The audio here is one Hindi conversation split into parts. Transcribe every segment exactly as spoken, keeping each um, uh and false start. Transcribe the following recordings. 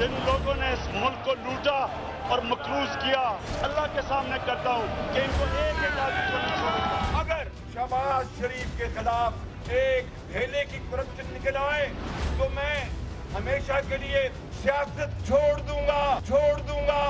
जिन लोगों ने इस मुल्क को लूटा और मकरूज किया, अल्लाह के सामने करता हूँ कि इनको एक एक आदमी को नहीं छोड़ूंगा। अगर शहबाज शरीफ के खिलाफ एक ढेले की करप्शन निकल आए तो मैं हमेशा के लिए सियासत छोड़ दूंगा छोड़ दूंगा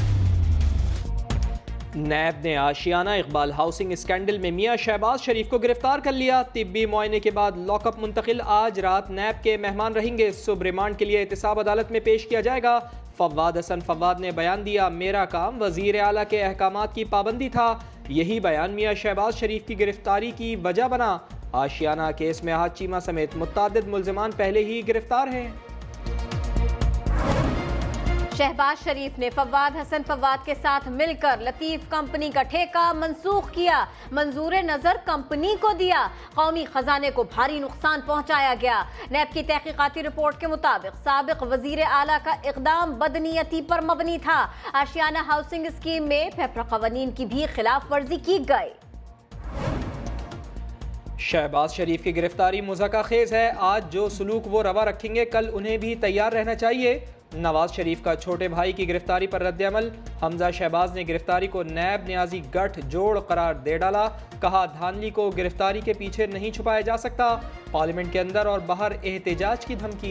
नैब ने आशियाना इकबाल हाउसिंग स्कैंडल में मियां शहबाज शरीफ को गिरफ्तार कर लिया। तिब्बी मुआयने के बाद लॉकअप मुंतकिल। आज रात नैब के मेहमान रहेंगे। सुब रिमांड के लिए एहतसाब अदालत में पेश किया जाएगा। फवाद हसन फवाद ने बयान दिया, मेरा काम वजीर आला के अहकामात की पाबंदी था। यही बयान मियां शहबाज शरीफ की गिरफ्तारी की वजह बना। आशियाना केस में आहत चीमा समेत मुतअद्दिद मुल्ज़िमान पहले ही गिरफ्तार हैं। शहबाज शरीफ ने फवाद हसन फवाद के साथ मिलकर लतीफ कंपनी का ठेका मंसूख किया। मंजूर नजर कंपनी को दिया। कौमी खजाने को भारी नुकसान पहुंचाया गया। नैब की तहकीकाती रिपोर्ट के मुताबिक साबिक वजीर आला का इकदाम बदनीयती पर मबनी था। आशियाना हाउसिंग स्कीम में फेफरा कवानीन की भी खिलाफ वर्जी की गई। शहबाज शरीफ की गिरफ्तारी मुज़क्का खेज है। आज जो सलूक वो रवा रखेंगे, कल उन्हें भी तैयार रहना चाहिए। नवाज शरीफ का छोटे भाई की गिरफ्तारी पर रद्द-ए-अमल। हमजा शहबाज ने गिरफ्तारी को नैब न्याजी गठ जोड़ करार दे डाला। कहा, धांधली को गिरफ्तारी के पीछे नहीं छुपाया जा सकता। पार्लियामेंट के अंदर और बाहर एहतजाज की धमकी।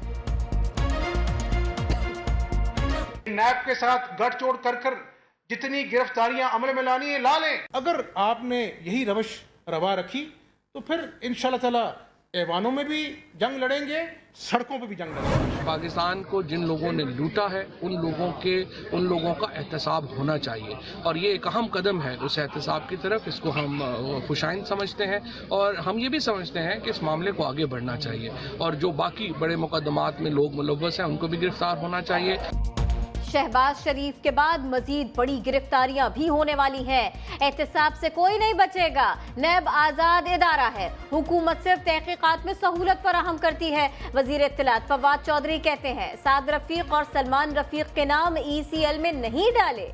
नैब के साथ गठजोड़ कर कर जितनी गिरफ्तारियां अमल में लानी है ला लें। अगर आपने यही रवश रवा रखी तो फिर इंशाल्लाह ताला ऐवानों में भी जंग लड़ेंगे, सड़कों पे भी जंग लड़ेंगे। पाकिस्तान को जिन लोगों ने लूटा है उन लोगों के उन लोगों का एहतसाब होना चाहिए और ये एक अहम कदम है उस एहतसाब की तरफ। इसको हम खुशाइंद समझते हैं और हम ये भी समझते हैं कि इस मामले को आगे बढ़ना चाहिए और जो बाकी बड़े मुकदमात में लोग मुलव्वस हैं उनको भी गिरफ्तार होना चाहिए। शहबाज शरीफ के बाद मजीद बड़ी गिरफ्तारियां भी होने वाली हैं। एहतसाब से कोई नहीं बचेगा। नैब आजाद इदारा है। हुकूमत सिर्फ तहकीकात में सहूलत फराहम करती है। वजीर इत्तलात फवाद चौधरी कहते हैं, साद रफीक और सलमान रफीक के नाम ई सी एल में नहीं डाले।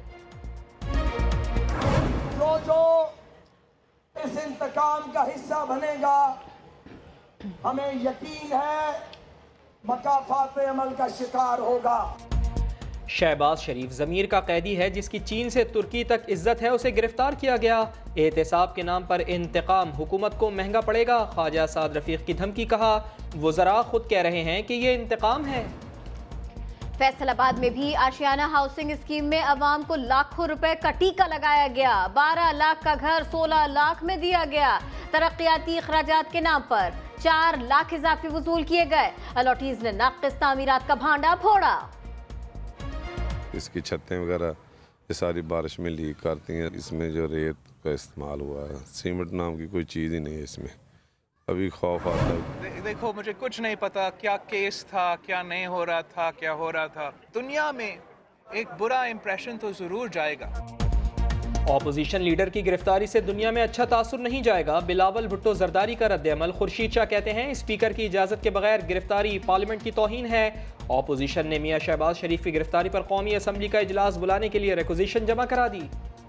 जो जो इस इंतकाम का हिस्सा बनेगा, हमें यकीन है मकाफात अमल का शिकार होगा। शहबाज शरीफ ज़मीर का कैदी है जिसकी चीन से तुर्की तक इज्जत है, उसे गिरफ्तार किया गया। एहतसाब के नाम पर इंतकाम हुकूमत को महंगा पड़ेगा। ख्वाजा साद रफीक की धमकी। कहा, वज़रा खुद कह रहे हैं कि ये इंतकाम है। फैसलाबाद में भी आशियाना हाउसिंग स्कीम में अवाम को लाखों रुपए का टीका लगाया गया। बारह लाख का घर सोलह लाख में दिया गया। तरक्याती अखराजात के नाम पर चार लाख इजाफी वसूल किए गए। अलॉटीज ने नाक़िस तामीरात का भांडा फोड़ा। इसकी छतें वगैरह ये सारी बारिश में लीक करती हैं। इसमें जो रेत का इस्तेमाल हुआ है, सीमेंट नाम की कोई चीज़ ही नहीं है इसमें। अभी खौफ आता है। दे, देखो मुझे कुछ नहीं पता क्या केस था, क्या नहीं हो रहा था, क्या हो रहा था। दुनिया में एक बुरा इंप्रेशन तो ज़रूर जाएगा। ऑपोजिशन लीडर की गिरफ्तारी से दुनिया में अच्छा तासुर नहीं जाएगा। बिलावल भुट्टो जरदारी का रद्द-ए-अमल। खुर्शीद शाह कहते हैं, स्पीकर की इजाज़त के बगैर गिरफ्तारी पार्लियामेंट की तौहीन है। ऑपोजिशन ने मियां शहबाज शरीफ की गिरफ्तारी पर कौमी असम्बली का इजलास बुलाने के लिए रिक्वेजिशन जमा करा दी।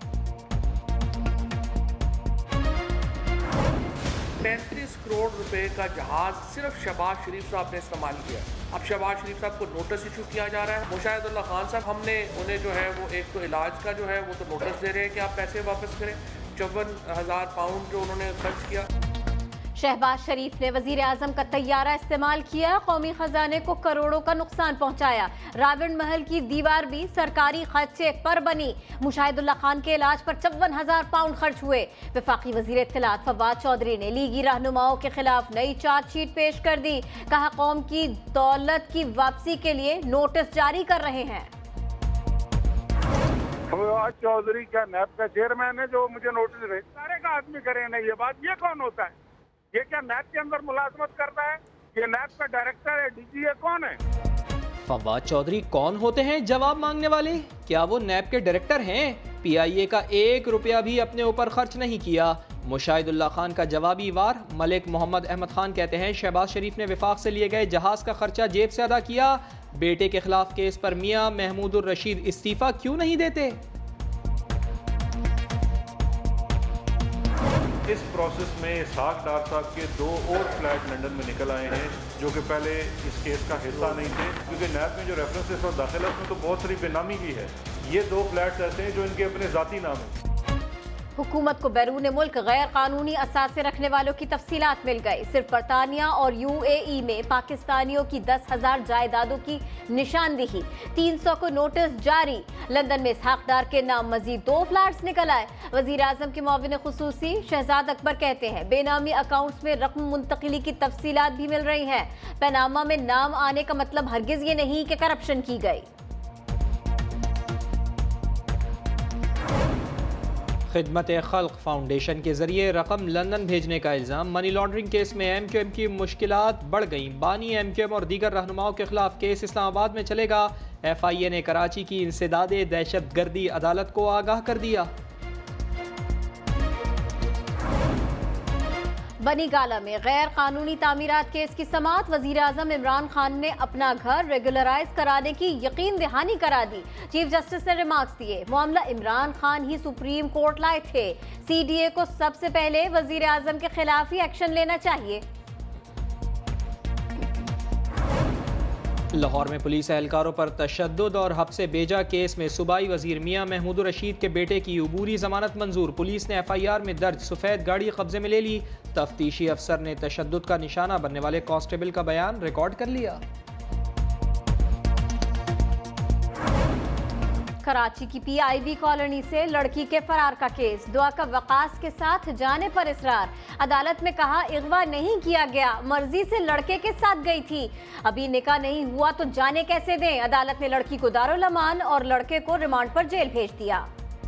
पैंतीस करोड़ रुपए का जहाज सिर्फ शहबाज शरीफ साहब ने इस्तेमाल किया। अब शहबाज शरीफ साहब को नोटिस इशू किया जा रहा है। मुशाहिदुल्लाह खान साहब, हमने उन्हें जो है वो एक तो इलाज का जो है वो तो नोटिस दे रहे हैं कि आप पैसे वापस करें। चौवन हजार पाउंड जो उन्होंने खर्च किया। शहबाज शरीफ ने वजीर आजम का तैयारा इस्तेमाल किया। कौमी खजाने को करोड़ों का नुकसान पहुंचाया। रावण महल की दीवार भी सरकारी खर्चे पर बनी। मुशाहिदुल्लाह खान के इलाज पर चौवन हजार पाउंड खर्च हुए। वफाकी वजीर इत्तलात फवाद चौधरी ने लीगी रहनुमाओं के खिलाफ नई चार्जशीट पेश कर दी। कहा, कौम की दौलत की वापसी के लिए नोटिस जारी कर रहे हैं। फवाद चौधरी क्या नैब का चेयरमैन है जो मुझे नोटिस भेज सारे का आदमी करे ना ये बात? ये कौन होता है? ये क्या नैब के अंदर मुलाजमत करता है? ये नैब का डायरेक्टर है, डीजी है, कौन है? फवाद चौधरी कौन होते हैं जवाब मांगने वाले? क्या वो नैब के डायरेक्टर हैं? पीआईए का एक रुपया भी अपने ऊपर खर्च नहीं किया। मुशाहिदुल्लाह खान का जवाबी वार। मलिक मोहम्मद अहमद खान कहते हैं, शहबाज शरीफ ने विफाक से लिए गए जहाज का खर्चा जेब से अदा किया। बेटे के खिलाफ केस पर मियां महमूदुर रशीद इस्तीफा क्यों नहीं देते? इस प्रोसेस में इसहाक डार साहब के दो और फ्लैट लंदन में निकल आए हैं जो कि पहले इस केस का हिस्सा नहीं थे, क्योंकि नैब में जो रेफरेंसेस और दाखिला उसमें तो बहुत सारी बेनामी की है। ये दो फ्लैट्स ऐसे हैं जो इनके अपने ज़ाती नाम हैं। हुकूमत को बैरून मुल्क गैर कानूनी असासे रखने वालों की तफसीलात मिल गई। सिर्फ बरतानिया और यूएई में पाकिस्तानियों की दस हजार जायदादों की निशानदेही, तीन सौ को नोटिस जारी। लंदन में इसहाक डार के नाम मजीद दो फ्लैट्स निकल आए। वजीर आजम के मुआविन खुसूसी शहजाद अकबर कहते हैं बेनामी अकाउंट्स में रकम मुंतकिली की तफसीलात भी मिल रही हैं। पनामा में नाम आने का मतलब हरगिज ये नहीं कि करप्शन की गई। खिदमत खल्क फाउंडेशन के जरिए रकम लंदन भेजने का इल्ज़ाम। मनी लॉन्ड्रिंग केस में एम क्यू एम की मुश्किलात बढ़ गई। बानी एम क्यू एम और दीगर रहनुमाओं के खिलाफ केस इस्लामाबाद में चलेगा। एफ आई ए ने कराची की इंसदादे दहशत गर्दी अदालत को आगाह कर दिया। बनी गाला में गैर कानूनी तामीरात केस की समाअत। वजीर आजम इमरान खान ने अपना घर रेगुलराइज कराने की यकीन दहानी करा दी। चीफ जस्टिस ने रिमार्क्स दिए मामला इमरान खान ही सुप्रीम कोर्ट लाए थे। सी डी ए को सबसे पहले वजीर आजम के खिलाफ ही एक्शन लेना चाहिए। लाहौर में पुलिस एहलकारों पर तशद्दुद और हब्से बेजा केस में सूबाई वजीर मियां महमूद रशीद के बेटे की अबूरी जमानत मंजूर। पुलिस ने एफ आई आर में दर्ज सफ़ेद गाड़ी कब्जे में ले ली। तफ्तीशी अफसर ने तशद्दुद का निशाना बनने वाले कांस्टेबल का बयान रिकॉर्ड कर लिया। कराची की पी आई बी कॉलोनी से लड़की के फरार का केस। दुआ का वकास के साथ जाने पर इसरार। अदालत में कहा अगवा नहीं किया गया, मर्जी से लड़के के साथ गई थी। अभी निकाह नहीं हुआ तो जाने कैसे दें। अदालत ने लड़की को दारुल अमान और लड़के को रिमांड पर जेल भेज दिया।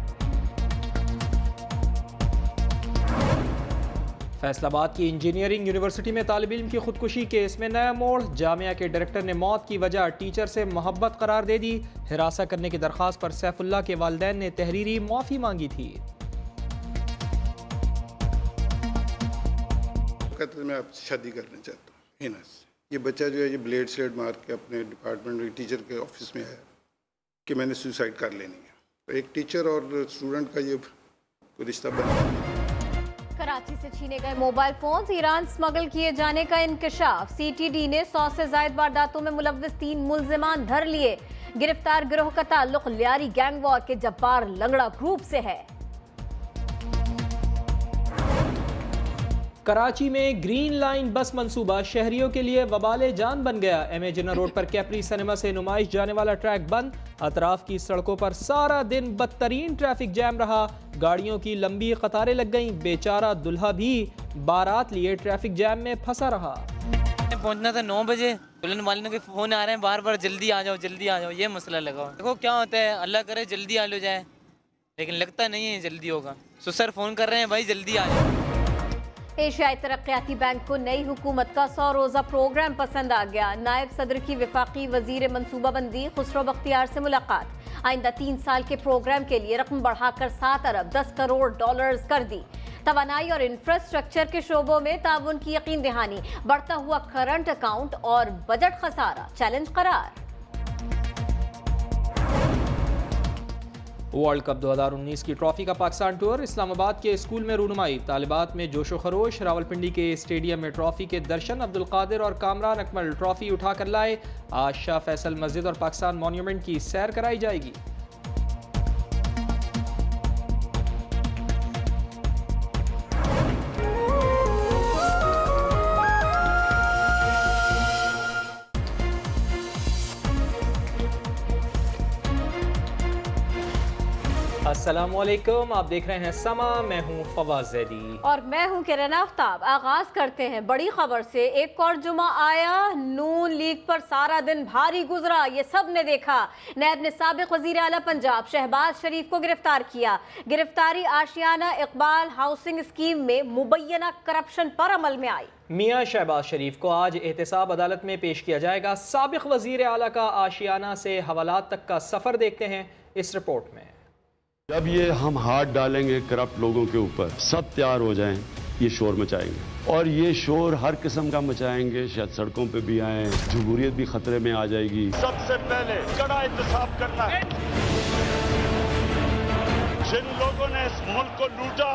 फैसलाबाद की इंजीनियरिंग यूनिवर्सिटी में तालिब इल्म की खुदकुशी केस में नया मोड़। जामिया के डायरेक्टर ने मौत की वजह टीचर से मोहब्बत करार दे दी। हिरासत करने की दरख्वास्त पर सैफुल्लाह के वालिदैन ने तहरीरी माफ़ी मांगी थी। मैं आपसे शादी करना चाहता हूँ हिना से। ये बच्चा जो है ये ब्लेड स्लेड मार के अपने डिपार्टमेंट में टीचर के ऑफिस में है कि मैंने सुसाइड कर लेनी है। तो एक टीचर और स्टूडेंट का ये रिश्ता बना। कराची से छीने गए मोबाइल फोन्स, ईरान स्मगल किए जाने का इंकशाफ। सी टी डी ने सौ से ज्यादा वारदातों में मुलव्विस तीन मुल्जिमान धर लिए। गिरफ्तार गिरोह का ताल्लुक लियारी गैंग वॉर के जब्बार लंगड़ा ग्रुप से है। कराची में ग्रीन लाइन बस मंसूबा शहरियों के लिए वबाले जान बन गया। एम ए जिन्ना रोड पर कैपरी सिनेमा से नुमाइश जाने वाला ट्रैक बंद। अतराफ की सड़कों पर सारा दिन बदतरीन ट्रैफिक जैम रहा। गाड़ियों की लंबी कतारें लग गईं। बेचारा दुल्हा भी बारात लिए ट्रैफिक जैम में फंसा रहा। पहुंचना था नौ बजे, दुल्हन वालों के फोन आ रहे हैं बार बार, जल्दी आ जाओ जल्दी आ जाओ। ये मसला लगा। देखो क्या होता है, अल्लाह करे जल्दी आ लो जाए, लेकिन लगता नहीं है जल्दी होगा। तो सर फोन कर रहे हैं भाई जल्दी आ जाओ। एशियाई तरक्याती बैंक को नई हुकूमत का सौ रोज़ा प्रोग्राम पसंद आ गया। नायब सदर की वफाकी वजीर मनसूबाबंदी खुसरो बख्तियार से मुलाकात। आइंदा तीन साल के प्रोग्राम के लिए रकम बढ़ाकर सात अरब दस करोड़ डॉलर्स कर दी। तवानाई और इंफ्रास्ट्रक्चर के शोबों में ताउन की यकीन दहानी। बढ़ता हुआ करंट अकाउंट और बजट खसारा चैलेंज करार। वर्ल्ड कप दो हज़ार उन्नीस की ट्रॉफी का पाकिस्तान टूर। इस्लामाबाद के स्कूल में रूनुमाई। तालिबात में जोशो खरोश। रावलपिंडी के स्टेडियम में ट्रॉफी के दर्शन। अब्दुल कादिर और कामरान अकमल ट्रॉफी उठा कर लाए। आज शाह फैसल मस्जिद और पाकिस्तान मॉन्यूमेंट की सैर कराई जाएगी। अस्सलामुअलैकुम, आप देख रहे हैं समा। मैं हूं फवाद ज़ैदी और मैं हूं किरण आफ्ताब। आगाज करते हैं बड़ी खबर से। एक और जुमा आया, नून लीग पर सारा दिन भारी गुजरा, ये सब ने देखा। नैब ने साबिक वजीर आला पंजाब शहबाज शरीफ को गिरफ्तार किया। गिरफ्तारी आशियाना इकबाल हाउसिंग स्कीम में मुबैना करप्शन पर अमल में आई। मियां शहबाज शरीफ को आज एहतसाब अदालत में पेश किया जाएगा। साबिक वजीर आला का आशियाना से हवालात तक का सफर देखते हैं इस रिपोर्ट में। जब ये हम हाथ डालेंगे करप्ट लोगों के ऊपर, सब तैयार हो जाएं, ये शोर मचाएंगे और ये शोर हर किस्म का मचाएंगे। शायद सड़कों पे भी आए, जमहूरियत भी खतरे में आ जाएगी। सबसे पहले कड़ा इंतजाम करना है। जिन लोगों ने इस मुल्क को लूटा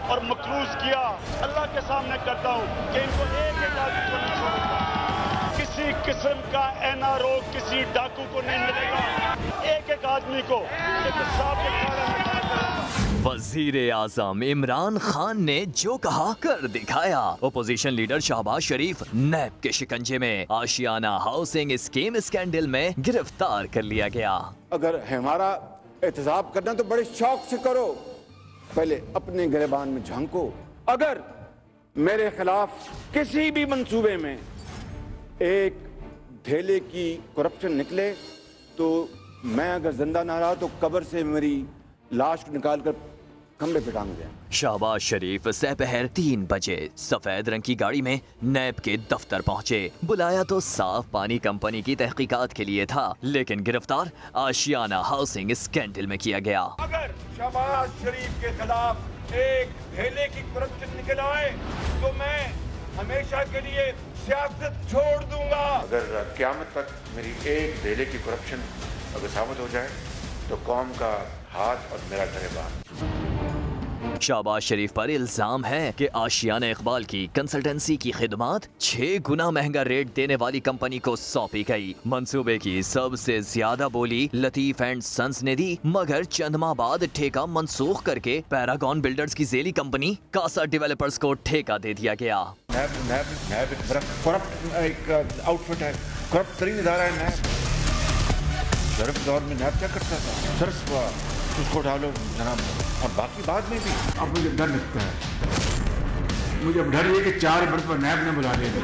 और मकरूज किया। अल्लाह के सामने करता हूँ कि इनको एक एक आदमी को नहीं छोड़ूंगा। किसी किस्म का ऐना रोग किसी डाकू को नहीं मिलेगा। एक एक आदमी को एहतसाब के खड़ा करूंगा। वजीर आजम इमरान खान ने जो कहा कर दिखाया। Opposition leader Shahbaz Sharif NAB के शिकंजे में आशियाना हाउसिंग स्कीम स्कैंडल में गिरफ्तार कर लिया गया। अगर हमारा एहतसाब करना तो बड़े शौक से करो, पहले अपने गिरबान में झांको। अगर मेरे खिलाफ किसी भी मंसूबे में एक ढेले की करप्शन निकले तो मैं अगर जिंदा ना रहा तो कब्र से मेरी लाश को निकालकर खंबे पे टांग दें। शहबाज शरीफ दोपहर तीन बजे सफेद रंग की गाड़ी में नैब के दफ्तर पहुंचे। बुलाया तो साफ पानी कंपनी की तहकीकात के लिए था, लेकिन गिरफ्तार आशियाना हाउसिंग स्कैंडल में किया गया। अगर शहबाज शरीफ के खिलाफ एक ढेले की करप्शन निकल आए तो मैं हमेशा के लिए सियासत छोड़ दूंगा। अगर क़यामत तक मेरी एक ढेले की करप्शन अगर साबित हो जाए तो कौम का हाथ और मेरा गिरबान। शहबाज शरीफ पर इल्जाम है कि आशियाना इकबाल की कंसल्टेंसी की खिदमात छह गुना महंगा रेट देने वाली कंपनी को सौंपी गई। मंसूबे की सबसे ज्यादा बोली लतीफ एंड सन्स ने दी, मगर चंद माह बाद ठेका मंसूख करके पैरागॉन बिल्डर्स की झेली कंपनी कासा डेवलपर्स को ठेका दे दिया गया। नैब नैब नैब एक बड़ा करप्ट एक आउटफिट है, करप्ट तरीन इदारा है नैब। शर्फ दौर में नैब क्या करता था? शर्फ उसको डालो जनाब, और बाकी बाद में भी। अब मुझे डर लगता है, मुझे अब डर ये कि चार मरतबा नैब ने बुला लिया।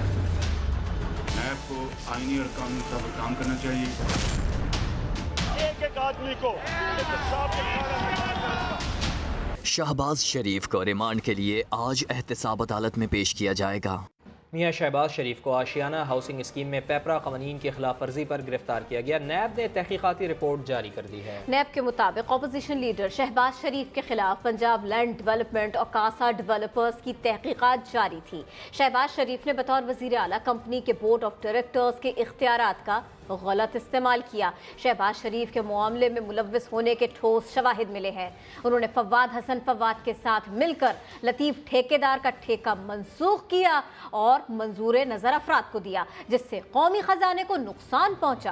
नैब को आईनी और कानून का काम करना चाहिए। एक एक आदमी को एहतसाब के खड़ा करूंगा। शहबाज शरीफ को रिमांड के लिए आज एहतसाब अदालत में पेश किया जाएगा। मियां शहबाज शरीफ को आशियाना हाउसिंग स्कीम में पेपरा कवानीन की खिलाफ वर्जी पर गिरफ्तार किया गया। नैब ने तहकीकाती रिपोर्ट जारी कर दी है। नैब के मुताबिक अपोजिशन लीडर शहबाज शरीफ के खिलाफ पंजाब लैंड डेवलपमेंट और कासा डेवलपर्स की तहकीकात जारी थी। शहबाज शरीफ ने बतौर वजीर आला कंपनी के बोर्ड ऑफ डायरेक्टर्स के इख्तियारात का गलत इस्तेमाल किया। शहबाज शरीफ के मामले में मुलव्वस होने के ठोस शवाहिद मिले हैं। उन्होंने फवाद हसन फवाद के साथ मिलकर लतीफ ठेकेदार का ठेका मंसूख किया और मंजूर नजर अफराद को दिया, जिससे कौमी खजाने को नुकसान पहुंचा।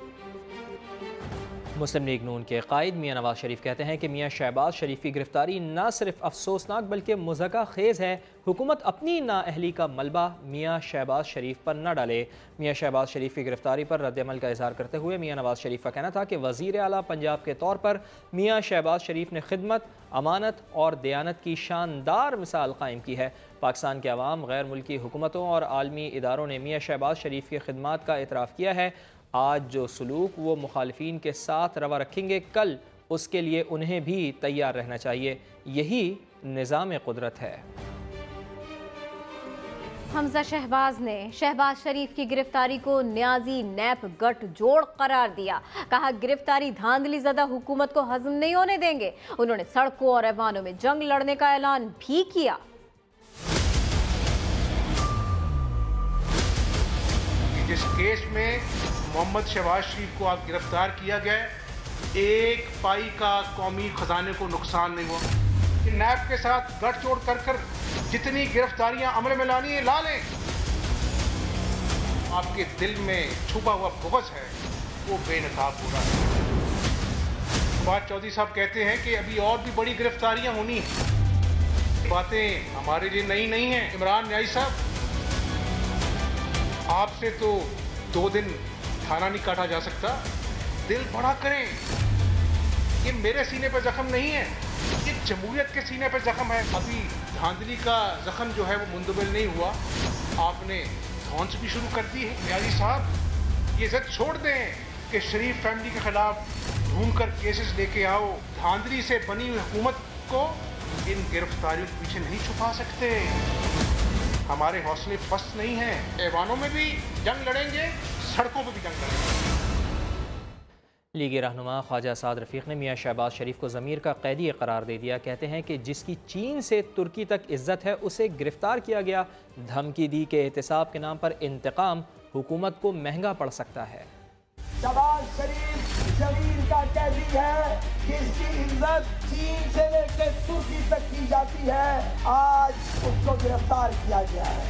मुस्लिम लीग नून के कायद मियां नवाज शरीफ कहते हैं कि मियां शहबाज शरीफ की गिरफ्तारी न सिर्फ अफसोसनाक बल्कि मुज़क्का खेज़ है। हुकूमत अपनी नाअहली का मलबा मियां शहबाज शरीफ पर न डाले। मियां शहबाज शरीफ की गिरफ्तारी पर रद्दअमल का इजहार करते हुए मियां नवाज शरीफ का कहना था कि वज़ीर आला पंजाब के तौर पर मियां शहबाज शरीफ ने खिदमत, अमानत और दयानत की शानदार मिसाल कायम की है। पाकिस्तान के अवाम, गैर मुल्की हुकूमतों और आलमी इदारों ने मियां शहबाज शरीफ की खिदमत का एतराफ़ किया है। आज जो सलूक वो मुखालिफिन के साथ रवा रखेंगे, कल उसके लिए उन्हें भी तैयार रहना चाहिए। यही निज़ाम कुदरत है। हमजा शहबाज ने शहबाज शरीफ की गिरफ्तारी को न्याजी नैप गठ जोड़ करार दिया। कहा गिरफ्तारी धांधली ज़दा हुकूमत को हजम नहीं होने देंगे। उन्होंने सड़कों और ऐवानों में जंग लड़ने का ऐलान भी किया। जिस केस में मोहम्मद शहबाज शरीफ को आप गिरफ्तार किया गया, एक पाई का कौमी खजाने को नुकसान नहीं हुआ। नैब के साथ गठजोड़ कर कर जितनी गिरफ्तारियां अमल में लानी है ला लें। आपके दिल में छुपा हुआ बुग़्ज़ है वो बेनकाब हो रहा है। बात चौधरी साहब कहते हैं कि अभी और भी बड़ी गिरफ्तारियां होनी है। बातें हमारे लिए नई नहीं है। इमरान न्याई साहब, आपसे तो दो दिन थाना नहीं काटा जा सकता। दिल बड़ा करें। ये मेरे सीने पर जख्म नहीं है, ये जमहूरियत के सीने पर जख्म है। अभी धांधली का जख्म जो है वो मुंदबिल नहीं हुआ, आपने धौंस भी शुरू कर दी है। न्याजी साहब, ये जिद छोड़ दें कि शरीफ फैमिली के खिलाफ ढूंढ कर केसेस लेके आओ। धांधली से बनी हुई हुकूमत को इन गिरफ्तारियों के पीछे नहीं छुपा सकते। हमारे हौसले पस्त नहीं हैं। ऐवानों में भी जंग लड़ेंगे, सड़कों पर भी जंग लड़ेंगे। लीगी रहनुमा ख्वाजा साद रफ़ीक ने मियां शहबाज शरीफ को ज़मीर का कैदी करार दे दिया। कहते हैं कि जिसकी चीन से तुर्की तक इज्जत है उसे गिरफ्तार किया गया। धमकी दी कि एहतसाब के नाम पर इंतकाम हुकूमत को महंगा पड़ सकता है। शहबाज शरीफ जमीन का कैदी है, जिसकी इज्जत चीन से लेकर तुर्की तक की जाती है, आज उसको गिरफ्तार किया गया है।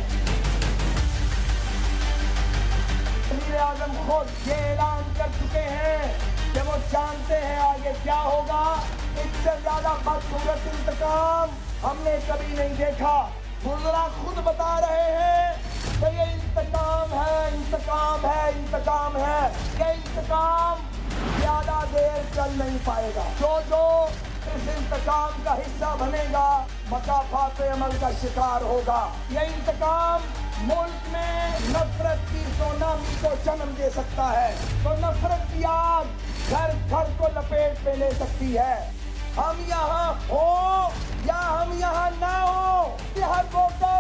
वज़ीर आज़म खुद ये ऐलान कर चुके हैं कि वो जानते हैं आगे क्या होगा। इससे ज्यादा बदसूरत इंतकाम हमने कभी नहीं देखा। बुज़ुर्ग खुद बता रहे हैं कि ये इंतकाम है, इंतकाम है, इंतकाम है। ये इंतकाम ज्यादा देर चल नहीं पाएगा। जो जो इस इंतकाम का हिस्सा बनेगा, मकाफात अमल का शिकार होगा। ये इंतकाम मुल्क में नफरत की सुनामी को जन्म दे सकता है, तो नफरत की आग घर घर को लपेट में ले सकती है। हम यहाँ हो या हम यहाँ ना हो, हर वोटर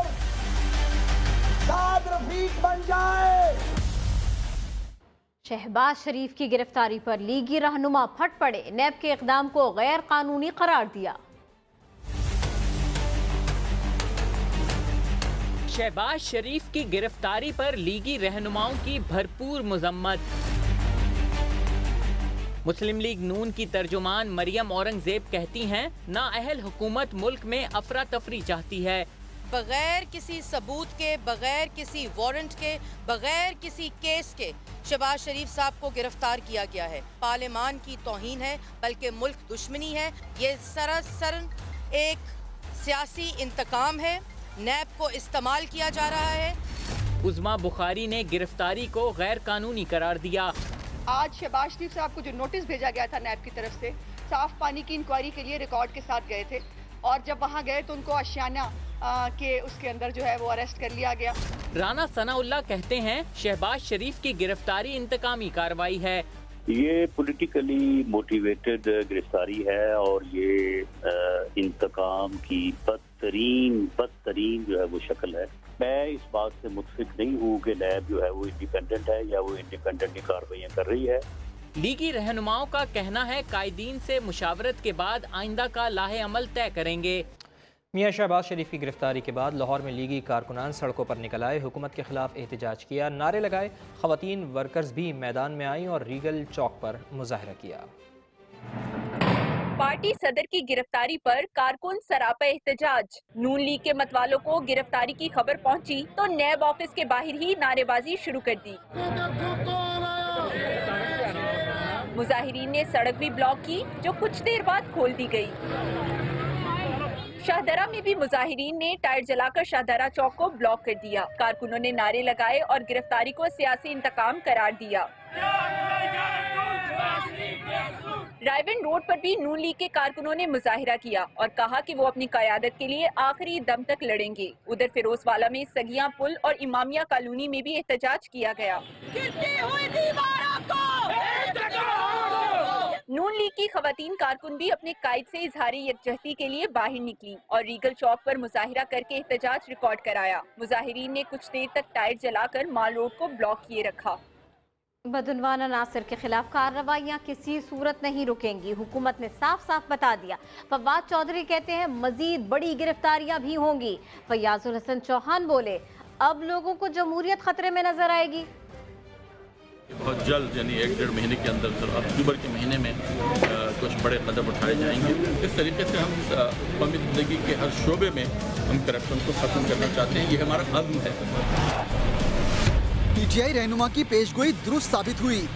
साद रफीक बन जाए। शहबाज शरीफ की गिरफ्तारी पर लीगी रहनुमा फट पड़े, नैब के इक़दाम को गैर कानूनी करार दिया। शहबाज शरीफ की गिरफ्तारी पर लीगी रहनुमाओं की भरपूर मजम्मत। मुस्लिम लीग नून की तर्जुमान मरियम औरंगजेब कहती हैं, नाअहल हुकूमत मुल्क में अफरा तफरी चाहती है। बगैर किसी सबूत के, बगैर किसी वारंट के, बगैर किसी केस के शहबाज शरीफ साहब को गिरफ्तार किया गया है। पार्लियामान की तौहीन है, बल्कि मुल्क दुश्मनी है। ये सरासर एक सियासी इंतकाम है, नैब को इस्तेमाल किया जा रहा है। उज़मा बुखारी ने गिरफ्तारी को गैर कानूनी करार दिया। आज शहबाज शरीफ साहब को जो नोटिस भेजा गया था नैब की तरफ से, साफ पानी की इंक्वायरी के लिए रिकॉर्ड के साथ गए थे, और जब वहाँ गए तो उनको आशियाना के उसके अंदर जो है वो अरेस्ट कर लिया गया। राना सनाउल्लाह कहते हैं, शहबाज शरीफ की गिरफ्तारी इंतकामी कार्रवाई है। ये पॉलिटिकली मोटिवेटेड गिरफ्तारी है और ये इंतकाम की बदतरीन बदतरीन जो है वो शक्ल है। मैं इस बात से मुतफिक नहीं हूँ कि नैब जो है वो इंडिपेंडेंट है या वो इंडिपेंडेंटली कार्रवाइयाँ कर रही है। लीगी रहनुमाओं का कहना है, कायदीन से मुशावरत के बाद आइंदा का लाहे अमल तय करेंगे। मियां शहबाज शरीफ की गिरफ्तारी के बाद लाहौर में लीगी कारकुनान सड़कों पर निकल आए, हुकूमत के खिलाफ एहतजाज किया, नारे लगाए। खवातीन वर्कर्स भी मैदान में आई और रीगल चौक पर मुजाहरा किया। पार्टी सदर की गिरफ्तारी पर कारकुन सरापा एहतजाज। नून लीग के मतवालों को गिरफ्तारी की खबर पहुंची तो नैब ऑफिस के बाहर ही नारेबाजी शुरू कर दी। मुजाहिरीन ने सड़क भी ब्लॉक की, जो कुछ देर बाद खोल दी गई। शाहदरा में भी मुजाहिरीन ने टायर जलाकर शाहदरा चौक को ब्लॉक कर दिया। कारकुनों ने नारे लगाए और गिरफ्तारी को सियासी इंतकाम करार दिया। रायविंड रोड पर भी नून लीग के कारकुनों ने मुजाहिरा किया और कहा कि वो अपनी क़यादत के लिए आखिरी दम तक लड़ेंगे। उधर फिरोजवाला में सगिया पुल और इमामिया कॉलोनी में भी एहतजाज किया गया। नून लीग की खवातीन कारकुन भी अपने कायद से इजहारी यकजहती के लिए बाहर निकली और रीगल चौक पर मुजाहिरा करके एहतजाज रिकॉर्ड कराया। मुजाहिरीन ने कुछ देर तक टायर जलाकर माल रोड को ब्लॉक किए रखा। बदउनवान अनासर के खिलाफ कार्रवाइयाँ किसी सूरत नहीं रुकेंगी, हुकूमत ने साफ साफ बता दिया। फवाद चौधरी कहते हैं, मजीद बड़ी गिरफ्तारियां भी होंगी। फयाजुल हसन चौहान बोले, अब लोगों को जमहूरियत खतरे में नजर आएगी। बहुत जल्द यानी एक डेढ़ महीने के अंदर अक्टूबर के महीने में आ, कुछ बड़े कदम उठाए जाएंगे। इस तरीके से हम कौमी ज़िंदगी के हर शोबे में हम करप्शन को ख़त्म करना चाहते हैं, ये हमारा अज़्म है। पीटीआई रहनुमा की पेशगोई दुरुस्त साबित हुई।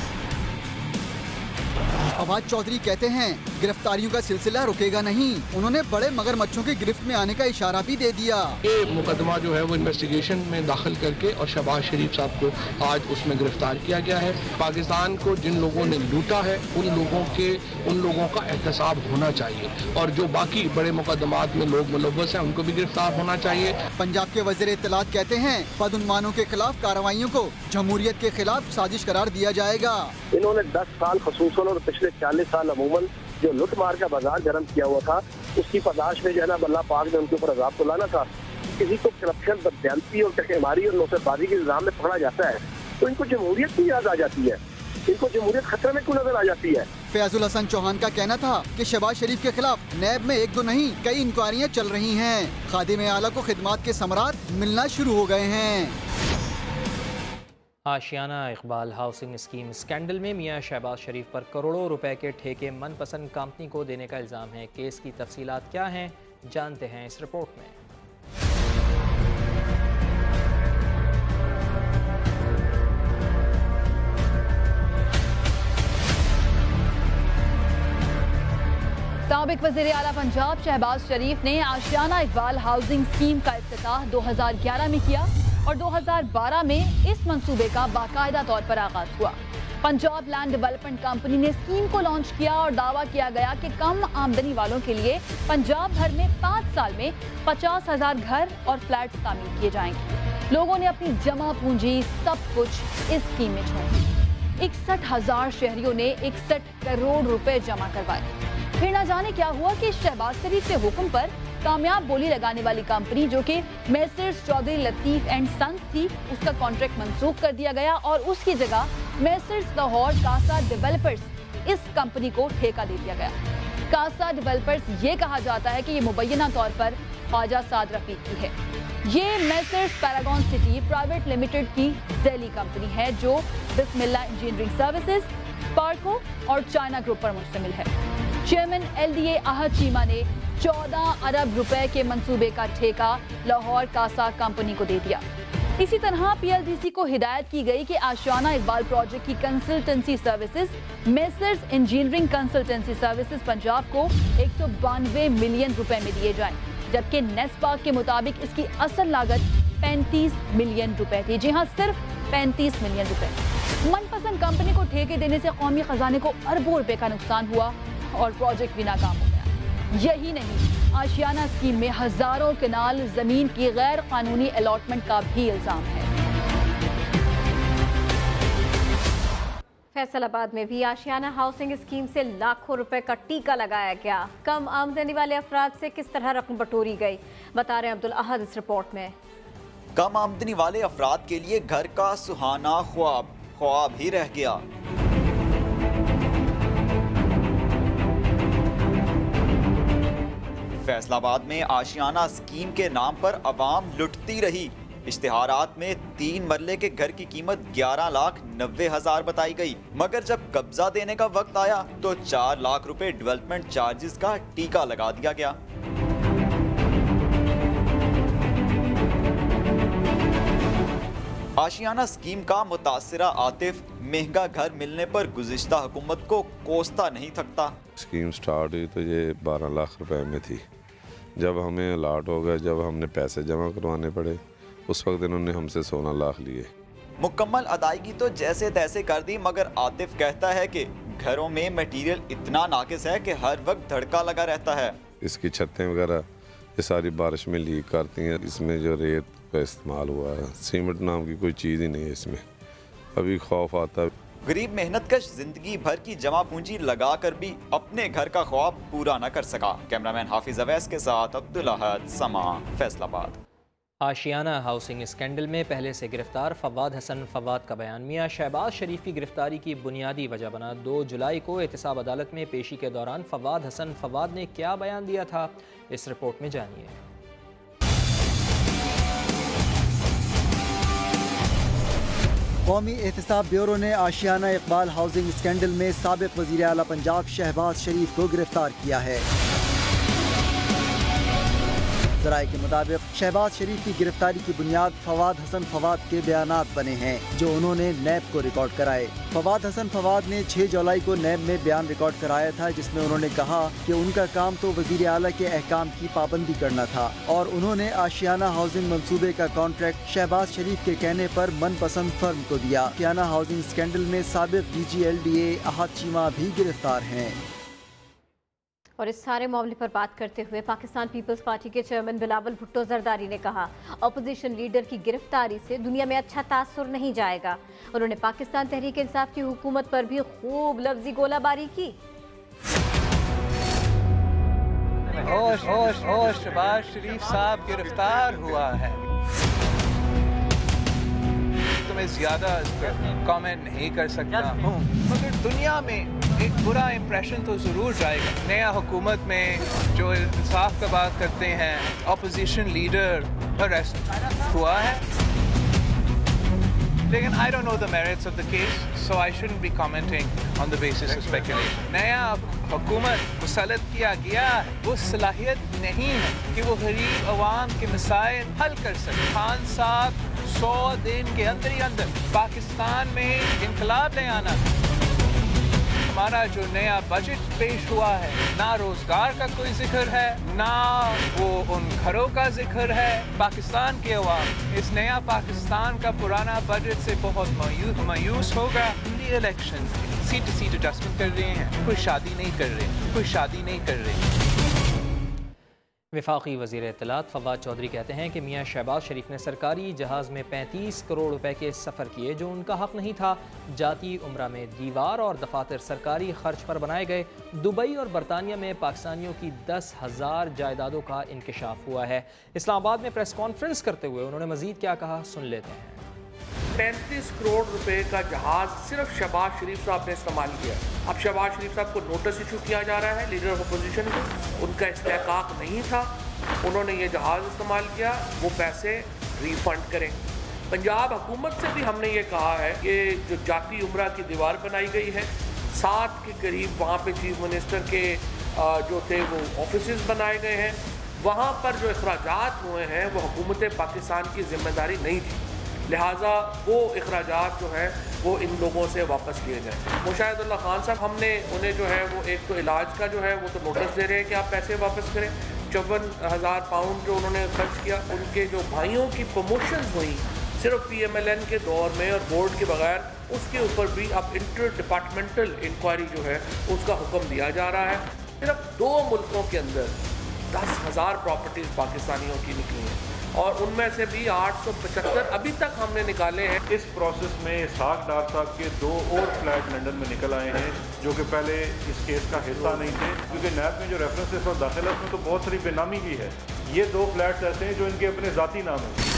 फवाद चौधरी कहते हैं, गिरफ्तारियों का सिलसिला रुकेगा नहीं। उन्होंने बड़े मगरमच्छों की गिरफ्त में आने का इशारा भी दे दिया। ये मुकदमा जो है वो इन्वेस्टिगेशन में दाखिल करके और शहबाज शरीफ साहब को आज उसमें गिरफ्तार किया गया है। पाकिस्तान को जिन लोगों ने लूटा है उन लोगों के उन लोगों का एहतसाब होना चाहिए और जो बाकी बड़े मुकदमात में लोग मुलव्वस हैं उनको भी गिरफ्तार होना चाहिए। पंजाब के वज़ीर इत्तलात कहते हैं, बदउनवानों के खिलाफ कार्रवाइयों को जमहूरियत के खिलाफ साजिश करार दिया जाएगा। इन्होंने दस साल खसूसन और पिछले चालीस साल अमूमन जो लुट मार का बाजार गर्म किया हुआ था, उसकी पदाश में जो है ना अल्लाह पाक ने उनके ऊपर अज़ाब तो लाना था। किसी को करप्शन, बददियानती और टकेमारी और नौसेबाजी के इल्जाम में पकड़ा जाता है तो इनको जमहूरियत की याद आ जाती है, इनको जमहूरियत खतरे में क्यों नजर आ जाती है। फयाजुल हसन चौहान का कहना था कि शहबाज शरीफ के खिलाफ नैब में एक दो नहीं कई इंक्वायरियाँ चल रही हैं। खादिम आला को खिदमात के समरात मिलना शुरू हो गए हैं। Ashiana Iqbal housing scheme scandal में मियां शहबाज शरीफ पर करोड़ों रुपए के ठेके मनपसंद कंपनी को देने का इल्ज़ाम है। केस की तफसीलात क्या हैं, जानते हैं इस रिपोर्ट में। साबिक वज़ीर आला पंजाब शहबाज शरीफ ने आशियाना इकबाल हाउसिंग स्कीम का इफ्तिताह दो हज़ार ग्यारह में किया और दो हज़ार बारह में इस मंसूबे का बाकायदा तौर पर आगाज हुआ। पंजाब लैंड डेवलपमेंट कंपनी ने स्कीम को लॉन्च किया और दावा किया गया कि कम आमदनी वालों के लिए पंजाब भर में पाँच साल में पचास हजार घर और फ्लैट तामीर किए जाएंगे। लोगों ने अपनी जमा पूंजी सब कुछ इस स्कीम में झोंकी। इकसठ हजार शहरियों ने इकसठ करोड़ रुपए जमा करवाए। फिर न जाने क्या हुआ कि शहबाज शरीफ के हुक्म पर कामयाब बोली लगाने वाली कंपनी जो कि Messrs Chaudhry Latif and sons थी, उसका कॉन्ट्रैक्ट मंसूख कर दिया गया और उसकी जगह मेसर्स लाहौर कासा डेवलपर्स इस कंपनी को ठेका दे दिया गया। कासा डेवलपर्स ये कहा जाता है कि ये मुबैना तौर पर ख्वाजा साद रफीक की है। ये Messrs Paragon city private limited की ज़ैली कंपनी है जो बिस्मिल्लाह इंजीनियरिंग सर्विसेज, स्पार्को और चाइना ग्रुप पर मुश्तमिल है। चेयरमैन एलडीए आहद चीमा ने चौदह अरब रुपए के मंसूबे का ठेका लाहौर कासा कंपनी को दे दिया। इसी तरह पीएलडीसी को हिदायत की गई कि आशियाना इकबाल प्रोजेक्ट की consultancy services Messrs engineering consultancy services Punjab को एक सौ बानवे मिलियन रुपए में दिए जाएं, जबकि नेस्पाक के मुताबिक इसकी असल लागत पैंतीस मिलियन रुपए थी। जी हाँ, सिर्फ पैंतीस मिलियन रुपए। मनपसंद कंपनी को ठेके देने से कौमी खजाने को अरबों रुपए का नुकसान हुआ और प्रोजेक्ट भी नाकाम हो गया। यही नहीं, आशियाना स्कीम में हजारों कनाल जमीन की गैर कानूनी अलॉटमेंट का भी इल्जाम है। फैसलाबाद में भी आशियाना हाउसिंग स्कीम से लाखों रुपए का टीका लगाया गया। कम आमदनी वाले अफराद से किस तरह रकम बटोरी गई, बता रहे हैं अब्दुल अहद इस रिपोर्ट में। कम आमदनी वाले अफराद के लिए घर का सुहाना ख्वाब ख्वाब ही रह गया। फैसलाबाद में आशियाना स्कीम के नाम पर अवाम लुटती रही। इश्तिहारात में तीन मरले के घर की कीमत ग्यारह लाख नब्बे हजार बताई गई, मगर जब कब्जा देने का वक्त आया तो चार लाख रुपए डेवलपमेंट चार्जेस का टीका लगा दिया गया। आशियाना स्कीम का मुतासिरा आतिफ महंगा घर मिलने पर गुज़िश्ता हुकूमत को कोसता नहीं थकता। स्कीम स्टार्ट हुई तो ये बारह लाख रुपए में थी। जब हमें अलाट हो गया, जब हमने पैसे जमा करवाने पड़े, उस वक्त इन्होंने हमसे सोलह लाख लिए। मुकम्मल अदायगी तो जैसे तैसे कर दी, मगर आतिफ कहता है कि घरों में मटीरियल इतना नाकिस है कि हर वक्त धड़का लगा रहता है। इसकी छतें वगैरह ये सारी बारिश में लीक करती हैं। इसमें जो रेत का इस्तेमाल हुआ है, सीमेंट नाम की कोई चीज़ ही नहीं है इसमें। अभी खौफ आता है। गरीब मेहनतकश जिंदगी भर की जमा पूंजी लगा कर भी अपने घर का ख्वाब पूरा न कर सका। कैमरामैन हाफिज अवैस के साथ अब्दुल अहद, समा, फैसलाबाद। आशियाना हाउसिंग स्कैंडल में पहले से गिरफ्तार फवाद हसन फवाद का बयान मियां शहबाज शरीफ की गिरफ्तारी की बुनियादी वजह बना। दो जुलाई को एहतसाब अदालत में पेशी के दौरान फवाद हसन फवाद ने क्या बयान दिया था, इस रिपोर्ट में जानिए। कौमी एहतसाब ब्यूरो ने आशियाना इकबाल हाउसिंग स्कैंडल में साबिक वज़ीर आला पंजाब शहबाज शरीफ को गिरफ्तार किया है। ज़राए के मुताबिक शहबाज शरीफ की गिरफ्तारी की बुनियाद फवाद हसन फवाद के बयानात बने हैं जो उन्होंने नैब को रिकॉर्ड कराए। फवाद हसन फवाद ने छह जुलाई को नैब में बयान रिकॉर्ड कराया था, जिसमें उन्होंने कहा कि उनका काम तो वज़ीर आला के अहकाम की पाबंदी करना था और उन्होंने आशियाना हाउसिंग मंसूबे का कॉन्ट्रैक्ट शहबाज शरीफ के कहने पर मनपसंद फर्म को दिया। आशियाना हाउसिंग स्कैंडल में साबिक D G L D A Ahad Cheema भी गिरफ्तार हैं। और इस सारे मामले पर बात करते हुए पाकिस्तान पीपल्स पार्टी के चेयरमैन बिलावल भुट्टो जरदारी ने कहा, अपोजिशन लीडर की गिरफ्तारी से दुनिया में अच्छा तासुर नहीं जाएगा। उन्होंने पाकिस्तान तहरीक इंसाफ की हुकूमत पर भी खूब लफ्जी गोलाबारी की। होश होश होश, शहबाज शरीफ साहब गिरफ्तार हुआ है। तो मैं ज्यादा कमेंट नहीं कर सकता हूँ, मगर दुनिया में एक बुरा इम्प्रेशन तो ज़रूर जाएगा। नया हुकूमत में जो इंसाफ का बात करते हैं, अपोजिशन लीडर अरेस्ट हुआ है। लेकिन I don't know the merits of the case, so I shouldn't be commenting on the basis of speculation. नया हुकूमत मुसल्लत किया गया, वो सलाहियत नहीं है कि वो गरीब अवाम के मसाइल हल कर सके। खान साहब सौ दिन के अंदर ही अंदर पाकिस्तान में इनकलाब ले आना। हमारा जो नया बजट पेश हुआ है, ना रोजगार का कोई जिक्र है, ना वो उन घरों का जिक्र है। पाकिस्तान के अवाम इस नया पाकिस्तान का पुराना बजट से बहुत मायूस मायूस होगा। Election seat to seat adjustment कर रहे हैं, कोई शादी नहीं कर रहे, कोई शादी नहीं कर रहे। वफाकी वज़ीर इत्तलात फवाद चौधरी कहते हैं कि मियाँ शहबाज शरीफ ने सरकारी जहाज़ में पैंतीस करोड़ रुपए के सफ़र किए जो उनका हक नहीं था। जाती उम्रा में दीवार और दफातर सरकारी खर्च पर बनाए गए। दुबई और बरतानिया में पाकिस्तानियों की दस हज़ार जायदादों का इंकशाफ हुआ है। इस्लामाबाद में प्रेस कॉन्फ्रेंस करते हुए उन्होंने मज़ीद क्या कहा, सुन लेते हैं। पैंतीस करोड़ रुपए का जहाज सिर्फ शहबाज शरीफ साहब ने इस्तेमाल किया। अब शहबाज शरीफ साहब को नोटिस इशू किया जा रहा है, लीडर ऑफ अपोजिशन को, उनका इस्तेहकाक नहीं था, उन्होंने ये जहाज इस्तेमाल किया, वो पैसे रिफंड करें। पंजाब हुकूमत से भी हमने ये कहा है कि जो जाती उम्रा की दीवार बनाई गई है, सात के करीब वहाँ पे चीफ मिनिस्टर के जो थे वो ऑफिस बनाए गए हैं, वहाँ पर जो अखराजात हुए हैं वो हुकूमत पाकिस्तान की जिम्मेदारी नहीं थी, लिहाजा वो अखराजात जो हैं वो इन लोगों से वापस लिए जाए। मुशाहिदुल्लाह खान साहब, हमने उन्हें जो है वो एक तो इलाज का जो है वो तो नोटिस दे रहे हैं कि आप पैसे वापस करें। चौवन हज़ार पाउंड जो उन्होंने खर्च किया, उनके जो भाइयों की प्रमोशन हुई सिर्फ पी एम एल एन के दौर में और बोर्ड के बगैर, उसके ऊपर भी अब इंटर डिपार्टमेंटल इंक्वायरी जो है उसका हुक्म दिया जा रहा है। सिर्फ दो मुल्कों के अंदर दस हज़ार प्रॉपर्टीज़ पाकिस्तानियों की निकली हैं और उनमें से भी आठ सौ पचहत्तर अभी तक हमने निकाले हैं। इस प्रोसेस में इसहाक डार साहब के दो और फ्लैट लंदन में निकल आए हैं जो कि पहले इस केस का हिस्सा नहीं थे, क्योंकि नैब में जो रेफरेंसेस और दाखिला उसमें तो बहुत सारी बेनामी की है। ये दो फ्लैट्स ऐसे हैं जो इनके अपने ज़ाती नाम हैं।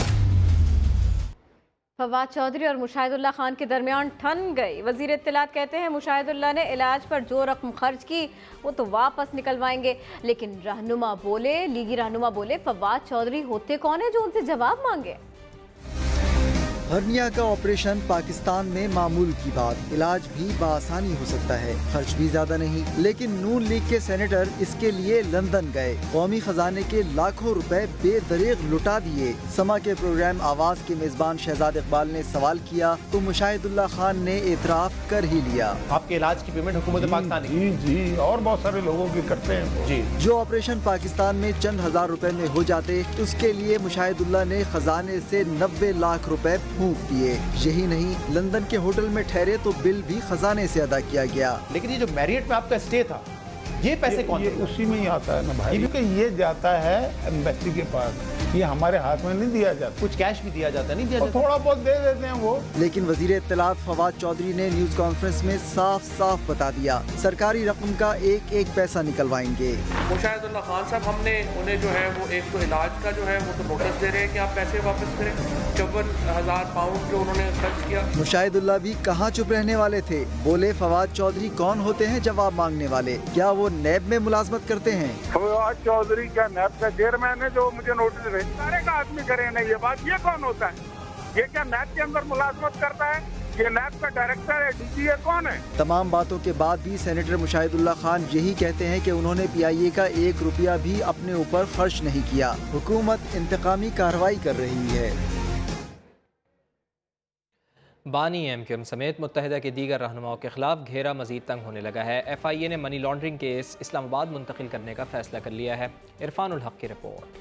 फवाद चौधरी और मुशाहिदुल्लाह खान के दरमियान ठन गई। वजीर इत्तलात कहते हैं मुशाहिदुल्लाह ने इलाज पर जो रकम खर्च की वो तो वापस निकलवाएंगे, लेकिन रहनुमा बोले लीगी रहनुमा बोले फवाद चौधरी होते कौन है जो उनसे जवाब मांगे। हर्निया का ऑपरेशन पाकिस्तान में मामूल की बात, इलाज भी बआसानी हो सकता है, खर्च भी ज्यादा नहीं, लेकिन नून लीग के सेनेटर इसके लिए लंदन गए, कौमी खजाने के लाखों रुपए बेदरीग लुटा दिए। समा के प्रोग्राम आवाज के मेजबान शहजाद इकबाल ने सवाल किया तो मुशाहिदुल्लाह खान ने एतराफ कर ही लिया। आपके इलाज की पेमेंट हुकूमत पाकिस्तान जी जी और बहुत सारे लोगों की करते हैं जी। जो ऑपरेशन पाकिस्तान में चंद हजार रुपए में हो जाते, उसके लिए मुशाहिदुल्लाह ने खजाने से नब्बे लाख रुपए फूंक दिए। यही नहीं, लंदन के होटल में ठहरे तो बिल भी खजाने से अदा किया गया। लेकिन ये जो मैरियट में आपका स्टे था, ये पैसे कौन ये उसी में ही आता है ना भाई, क्योंकि ये जाता है एम्बेसी के पास, ये हमारे हाथ में नहीं दिया जाता। कुछ कैश भी दिया जाता नहीं दिया जाता, थोड़ा बहुत दे देते हैं वो। लेकिन वजीर इत्तलात फवाद चौधरी ने न्यूज कॉन्फ्रेंस में साफ साफ बता दिया सरकारी रकम का एक एक पैसा निकलवाएंगे। मुशाहिदुल्लाह खान साहब, हमने उन्हें जो है वो एक तो इलाज का जो है वो तो नोटिस दे रहे हैं कि आप पैसे वापस करें। चौवन हजार पाउंड जो उन्होंने खर्च किया। मुशाहिदुल्लाह भी कहाँ चुप रहने वाले थे, बोले फवाद चौधरी कौन होते हैं जवाब मांगने वाले, क्या वो नैब में मुलाजमत करते हैं। फवाद चौधरी क्या नैब का चेयरमैन है जो मुझे नोटिस भेज, सारे का आदमी करे नहीं ये बात, ये कौन होता है, ये क्या नैब के अंदर मुलाजमत करता है, ये नैब का डायरेक्टर है, डीजी है, कौन है। तमाम बातों के बाद भी सेनेटर मुशाहिदुल्लाह खान यही कहते हैं कि उन्होंने पी आई ए का एक रुपया भी अपने ऊपर खर्च नहीं किया, हुकूमत इंतकामी कार्रवाई कर रही है। बानी एम क्यू एम समेत मुत्तहिदा के दीगर रहनुमाओं के खिलाफ घेरा मजीद तंग होने लगा है। एफ आई ए ने मनी लॉन्ड्रिंग केस इस्लामाबाद मुंतकिल करने का फैसला कर लिया है। इरफानुल हक की रिपोर्ट।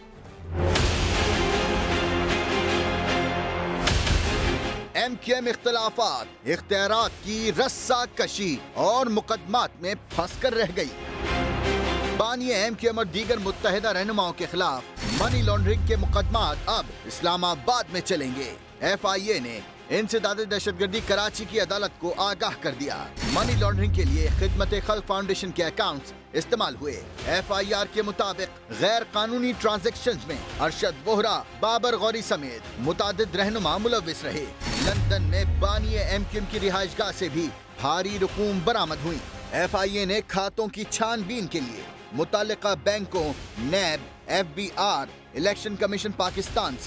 एम क्यू एम इख्तलाफात, इख्तियारात की रस्सा कशी और मुकदमात में फंस कर रह गई। बानी एम क्यू एम और दीगर मुत्तहिदा रहनुमाओं के खिलाफ मनी लॉन्ड्रिंग के मुकदमात अब इस्लामाबाद में चलेंगे। एफ आई ए ने इंसदाद दहशतगर्दी कराची की अदालत को आगाह कर दिया। मनी लॉन्ड्रिंग के लिए खिदमत खल्क फाउंडेशन के अकाउंट्स इस्तेमाल हुए। एफ आई आर के मुताबिक गैर कानूनी ट्रांजैक्शंस में अरशद बोहरा, बाबर गौरी समेत मुतादिद रहनुमा मुलविस रहे। लंदन में बानी एम क्यू एम की रिहाइशगाह से भी भारी रकूम बरामद हुई। एफ आई ए ने खातों की छानबीन के लिए मुताल्लिका बैंकों, NAB, F B R, election commission Pakistan से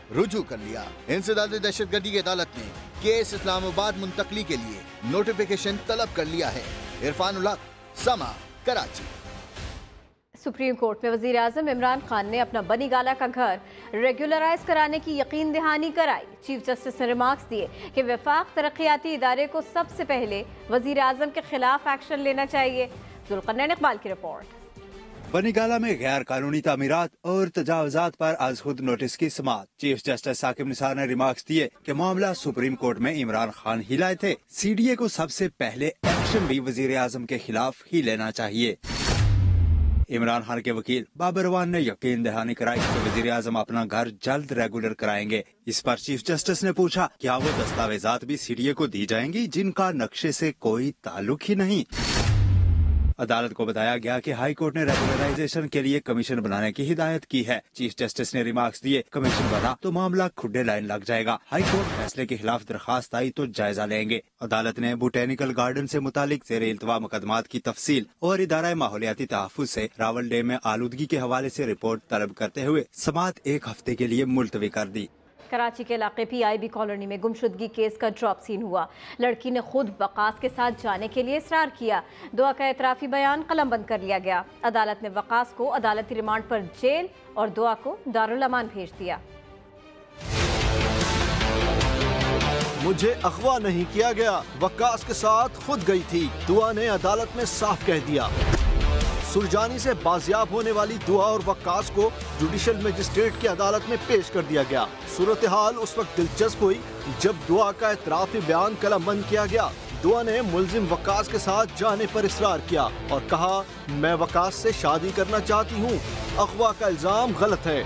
रुजू कर लिया। इंसदाद दहशतगर्दी की अदालत ने केस इस्लामाबाद मुंतकली के लिए नोटिफिकेशन तलब कर लिया है। इरफान उल हक, समा, कराची। सुप्रीम कोर्ट में वजीर आजम इमरान खान ने अपना बनी गाला का घर रेगुलराइज कराने की यकीन दहानी कराई। चीफ जस्टिस ने रिमार्क्स दिए कि वफाक तरक्याती इदारे को सबसे पहले वजीर आजम के खिलाफ एक्शन लेना चाहिए। जुल्करनैन इकबाल की रिपोर्ट। बनीगाला में गैर कानूनी तामीरात और तजावजात पर आज खुद नोटिस की समाअत। चीफ जस्टिस साकिब निसार ने रिमार्क्स दिए कि मामला सुप्रीम कोर्ट में इमरान खान ही लाए थे। सीडीए को सबसे पहले एक्शन भी वजीर आजम के खिलाफ ही लेना चाहिए। इमरान खान के वकील बाबर रवान ने यकीन दहानी कराई कि वजीर आजम अपना घर जल्द रेगुलर कराएंगे। इस पर चीफ जस्टिस ने पूछा, क्या वो दस्तावेजात भी सीडीए को दी जाएंगी जिनका नक्शे से कोई ताल्लुक ही नहीं। अदालत को बताया गया कि हाई कोर्ट ने रेगुलराइजेशन के लिए कमीशन बनाने की हिदायत की है। चीफ जस्टिस ने रिमार्क्स दिए, कमीशन बना तो मामला खुड्डे लाइन लग जाएगा। हाई कोर्ट फैसले के खिलाफ दरखास्त आई तो जायजा लेंगे। अदालत ने बोटेनिकल गार्डन से मुतालिक ज़ेर इल्तवा मुकदमात की तफसील और इदारा माहौलियाती तहफ़्फ़ुज़ से रावल डैम में आलूदगी के हवाले से रिपोर्ट तलब करते हुए समाअत एक हफ्ते के लिए मुलतवी कर दी। कराची के इलाके पीआईबी कॉलोनी में गुमशुदगी केस का ड्रॉप सीन हुआ। लड़की ने खुद वकास के साथ जाने के लिए इसरार किया। दुआ का एतराफी बयान कलमबंद कर लिया गया। अदालत ने वकास को अदालती रिमांड पर जेल और दुआ को दारुल अमान भेज दिया। मुझे अगवा नहीं किया गया, वकास के साथ खुद गई थी, दुआ ने अदालत में साफ कह दिया। सुरजानी से बाजियाब होने वाली दुआ और वक्कास को जुडिशल मजिस्ट्रेट की अदालत में पेश कर दिया गया। सूरत हाल उस वक्त दिलचस्प हुई जब दुआ का एतराफी बयान कलमबंद किया गया। दुआ ने मुलजिम वक्कास के साथ जाने पर इसरार किया और कहा, मैं वक्कास से शादी करना चाहती हूँ। अगवा का इल्जाम गलत है।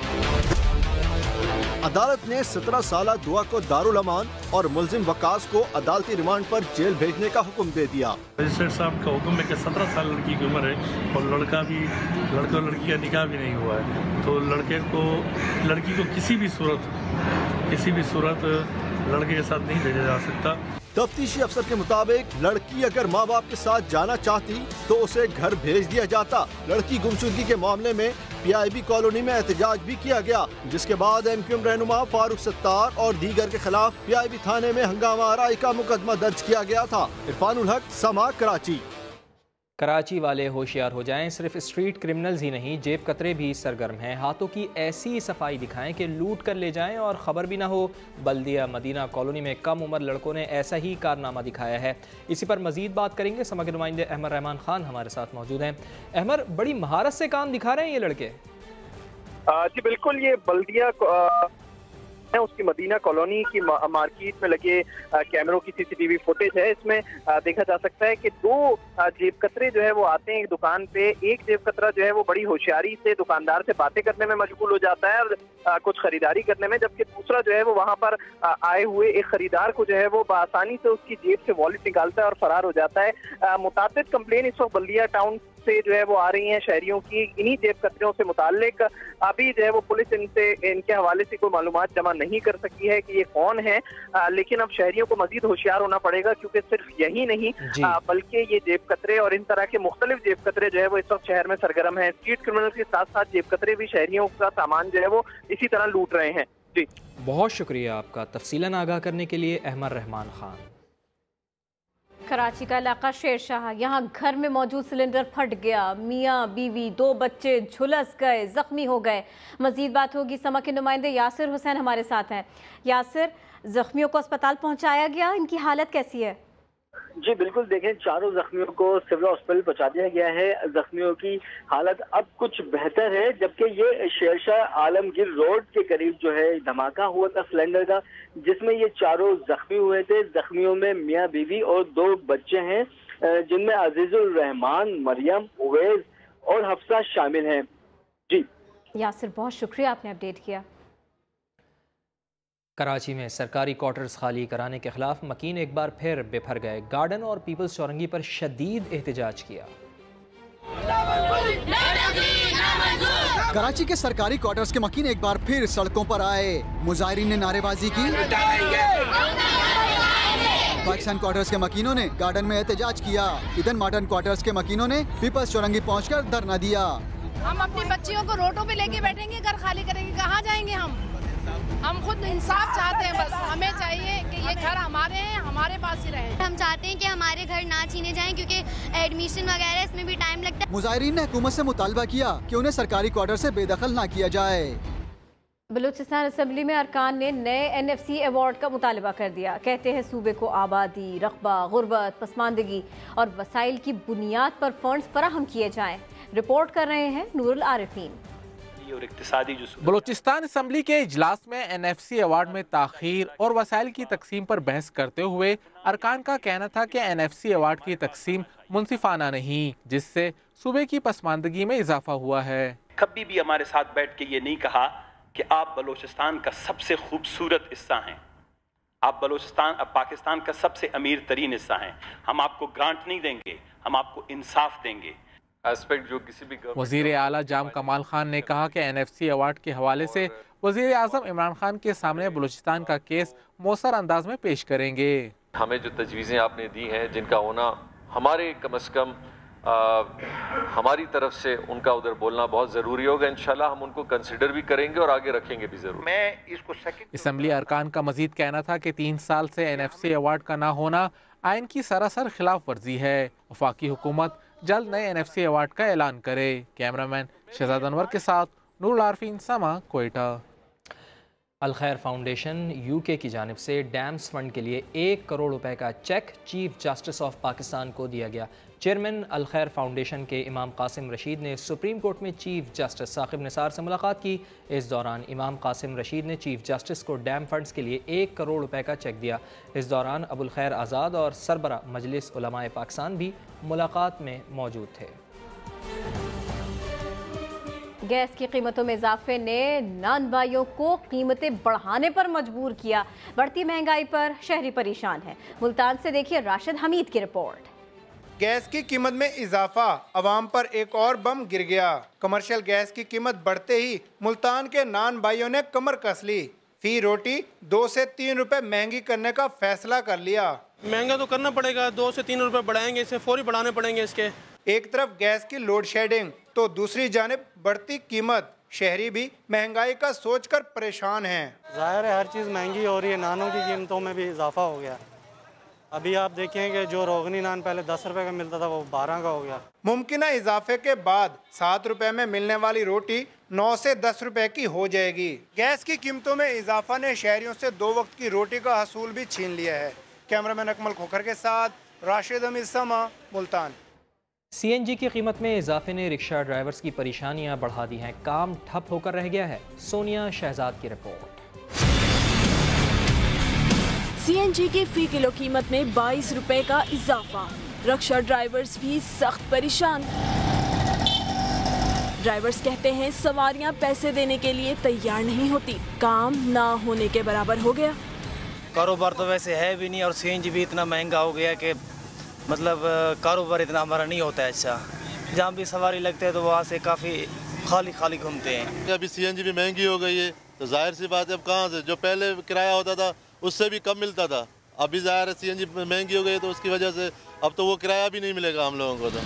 अदालत ने सत्रह साल दुआ को दारुल अमान और मुलजिम वकास को अदालती रिमांड पर जेल भेजने का हुक्म दे दिया। मजिस्ट्रेट साहब का हुक्म है कि सत्रह साल लड़की की उम्र है और लड़का भी लड़का और लड़की का निकाह भी नहीं हुआ है, तो लड़के को लड़की को किसी भी सूरत किसी भी सूरत लड़के के साथ नहीं भेजा जा सकता। तफ्तीशी अफसर के मुताबिक लड़की अगर माँ बाप के साथ जाना चाहती तो उसे घर भेज दिया जाता। लड़की गुमशुदगी के मामले में पीआईबी कॉलोनी में एहतजाज भी किया गया, जिसके बाद एमक्यूएम रहनुमा फारूक सत्तार और दीगर के खिलाफ पीआईबी थाने में हंगामा आराई का मुकदमा दर्ज किया गया था। इरफान उल हक, समा, कराची। कराची वाले होशियार हो जाएं, सिर्फ स्ट्रीट क्रिमिनल्स ही नहीं, जेब कतरे भी सरगर्म हैं। हाथों की ऐसी सफाई दिखाएं कि लूट कर ले जाएं और ख़बर भी ना हो। बल्दिया मदीना कॉलोनी में कम उम्र लड़कों ने ऐसा ही कारनामा दिखाया है। इसी पर मजीद बात करेंगे। समा के नुमाइंदे अहमद रहमान खान हमारे साथ मौजूद हैं। अहमद, बड़ी महारत से काम दिखा रहे हैं ये लड़के। जी बिल्कुल, ये बल्दिया उसकी मदीना कॉलोनी की मार्केट में लगे कैमरों की सीसीटीवी फुटेज है। इसमें देखा जा सकता है कि दो जेब कतरे जो है वो आते हैं दुकान पे। एक जेब कतरा जो है वो बड़ी होशियारी से दुकानदार से बातें करने में मशगूल हो जाता है और कुछ खरीदारी करने में, जबकि दूसरा जो है वो वहां पर आए हुए एक खरीदार को जो है वो आसानी से उसकी जेब से वॉलेट निकालता है और फरार हो जाता है। मुताबिक कंप्लेन इस वक्त बल्दिया टाउन से जो है वो आ रही हैं शहरियों की इन्हीं जेब कतरों से मुताल्लिक। अभी जो है वो पुलिस इनसे इनके हवाले से कोई मालूमात जमा नहीं कर सकी है कि ये कौन है, आ, लेकिन अब शहरियों को मजीद होशियार होना पड़ेगा, क्योंकि सिर्फ यही नहीं आ, बल्कि ये जेब कतरे और इन तरह के मुख्तलिफ जेब कतरे जो है वो इस वक्त शहर में सरगर्म है। स्ट्रीट क्रिमिनल के साथ साथ जेब कतरे भी शहरियों का सामान जो है वो इसी तरह लूट रहे हैं। जी बहुत शुक्रिया आपका तफसीलन आगाह करने के लिए अहमद रहमान खान। कराची का इलाका शेरशाह, यहाँ घर में मौजूद सिलेंडर फट गया। मियाँ बीवी दो बच्चे झुलस गए, जख्मी हो गए। मजीद बात होगी। समा के नुमाइंदे यासिर हुसैन हमारे साथ हैं। यासिर, जख्मियों को अस्पताल पहुँचाया गया, इनकी हालत कैसी है? जी बिल्कुल, देखें चारों जख्मियों को सिविल हॉस्पिटल पहुंचा दिया गया है। जख्मियों की हालत अब कुछ बेहतर है, जबकि ये शेरशाह आलमगीर रोड के करीब जो है धमाका हुआ था सिलेंडर का, जिसमें ये चारों जख्मी हुए थे। जख्मियों में मियाँ बीवी और दो बच्चे हैं, जिनमें अजीजुल रहमान, मरियम, उवैस और हफ्सा शामिल हैं। जी यासिर, बहुत शुक्रिया, आपने अपडेट किया। कराची में सरकारी क्वार्टर्स खाली कराने के खिलाफ मकीन एक बार फिर बेफर गए। गार्डन और पीपल्स चौरंगी पर शदीद एहतजाज किया। कराची के सरकारी क्वार्टर्स के मकीन एक बार फिर सड़कों पर आए। मुजाहिरीन ने नारेबाजी की। पाकिस्तान क्वार्टर्स के मकीनों ने गार्डन में एहतजाज किया। ईडन मॉडर्न क्वार्टर्स के मकीनों ने पीपल्स चौरंगी पहुंचकर धरना दिया। हम अपनी बच्चियों को रोडों पे लेके बैठेंगे, घर खाली करेंगे, कहाँ जाएंगे हम? हम खुद इंसाफ चाहते हैं, बस हमें चाहिए कि ये घर हमारे हैं, हमारे पास ही रहे। हम चाहते हैं कि हमारे घर ना छीने जाएं, क्योंकि एडमिशन वगैरह इसमें भी टाइम लगता है। मुजाहिरीन ने हुकूमत से मुतालबा किया कि उन्हें सरकारी क्वार्टर से बेदखल ना किया जाए। बलूचिस्तान असम्बली में अरकान ने नए एन एफ सी अवार्ड का मुतालबा कर दिया। कहते हैं सूबे को आबादी, रकबा, गुर्बत, पसमानदगी और वसाइल की बुनियाद पर फंड्स फराहम किए जाएं। रिपोर्ट कर रहे हैं नूरुल आरिफीन। और इक्तिसादी जो बलूचिस्तान असम्बली के इजलास में एन एफ सी अवार्ड में ताखीर और वसाइल की तकसीम पर बहस करते हुए अरकान का कहना था कि एन एफ सी अवार्ड की तकसीम मुनसिफाना नहीं, जिससे सूबे की पसमानदगी में इजाफा हुआ है। कभी भी हमारे साथ बैठ के ये नहीं कहा कि आप बलूचिस्तान का सबसे खूबसूरत हिस्सा हैं, आप बलूचिस्तान अब पाकिस्तान का सबसे अमीर तरीन हिस्सा हैं। हम आपको ग्रांट नहीं देंगे, हम आपको इंसाफ देंगे। एस्पेक्ट जो किसी भी वजीर आला जाम कमाल खान ने कहा कि एन एफ सी अवार्ड के हवाले से वजीर आजम इमरान खान के सामने बलूचिस्तान का केस मौसर अंदाज में पेश करेंगे। हमें जो तजवीज़ें आपने दी हैं, जिनका होना हमारे कम अज़ कम आ, हमारी तरफ से उनका उधर बोलना बहुत ज़रूरी होगा। इंशाल्लाह हम उनको कंसिडर भी करेंगे और आगे रखेंगे भी ज़रूर। मैं इसको असम्बली अरकान का मजीद कहना था कि तीन साल से एन एफ सी अवार्ड का ना होना आइन की सरासर खिलाफ वर्जी है। वफाकी हुकूमत जल्द नए एन एफ सी अवार्ड का ऐलान करे। कैमरामैन शहजाद अनवर के साथ नूरुल आरफीन, समा, कोयटा। अल खैर फाउंडेशन यूके की जानिब से डैम्स फंड के लिए एक करोड़ रुपए का cheque chief justice of Pakistan को दिया गया। चेयरमैन अल खैर फाउंडेशन के इमाम कासिम रशीद ने सुप्रीम कोर्ट में चीफ जस्टिस साकिब निसार से मुलाकात की। इस दौरान इमाम कासिम रशीद ने चीफ जस्टिस को डैम फंड्स के लिए एक करोड़ रुपए का चेक दिया। इस दौरान अबुल खैर आज़ाद और सरबरा मजलिस उलमाए पाकिस्तान भी मुलाकात में मौजूद थे। गैस की कीमतों में इजाफे ने नान भाइयों को कीमतें बढ़ाने पर मजबूर किया। बढ़ती महंगाई पर शहरी परेशान है। मुल्तान से देखिए राशिद हमीद की रिपोर्ट। गैस की कीमत में इजाफा, अवाम पर एक और बम गिर गया। कमर्शियल गैस की कीमत बढ़ते ही मुल्तान के नान भाइयों ने कमर कस ली। फी रोटी दो से तीन रुपए महंगी करने का फैसला कर लिया। महंगा तो करना पड़ेगा, दो से तीन रुपए बढ़ाएंगे, इसे फौरी बढ़ाने पड़ेंगे इसके। एक तरफ गैस की लोड शेडिंग तो दूसरी जानिब बढ़ती कीमत। शहरी भी महंगाई का सोचकर परेशान हैं। जाहिर है हर चीज़ महंगी हो रही है, नानों की कीमतों में भी इजाफा हो गया। अभी आप देखें कि जो रोगनी नान पहले दस रुपए का मिलता था वो बारह का हो गया। मुमकिन इजाफे के बाद सात रुपए में मिलने वाली रोटी नौ से दस रुपए की हो जाएगी। गैस की कीमतों में इजाफा ने शहरियों से दो वक्त की रोटी का हसूल भी छीन लिया है। कैमरामैन अकमल खोखर के साथ राशिद अमीर, समा, मुल्तान। सी एन जी की कीमत में इजाफे ने रिक्शा ड्राइवर्स की परेशानियां बढ़ा दी हैं। काम ठप होकर रह गया है। सोनिया शहजाद की रिपोर्ट। सी एन जी की फी किलो कीमत में बाईस रुपए का इजाफा। रिक्शा ड्राइवर्स भी सख्त परेशान। ड्राइवर्स कहते हैं सवारियां पैसे देने के लिए तैयार नहीं होती। काम ना होने के बराबर हो गया। कारोबार तो वैसे है भी नहीं और सी एन जी भी इतना महंगा हो गया कि मतलब कारोबार इतना हमारा नहीं होता है। अच्छा, जहाँ भी सवारी लगते हैं तो वहाँ से काफ़ी खाली खाली घूमते हैं। अभी सी एन जी भी महंगी हो गई है तो जाहिर सी बात है अब कहाँ से, जो पहले किराया होता था उससे भी कम मिलता था। अभी जाहिर है सी एन जी महंगी हो गई तो उसकी वजह से अब तो वो किराया भी नहीं मिलेगा हम लोगों को। तो